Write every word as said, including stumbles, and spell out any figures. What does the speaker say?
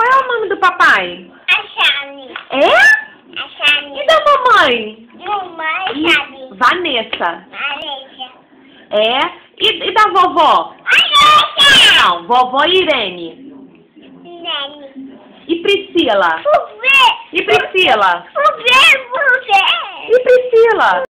Qual é o nome do papai? A chave. É? A chave. E da mamãe? Mamãe, chave. Vanessa. Vanessa. É? E, e da vovó? Vanessa. Não, vovó Irene. Nene. E Priscila? Por ver. E Priscila? Por ver, por ver. E Priscila?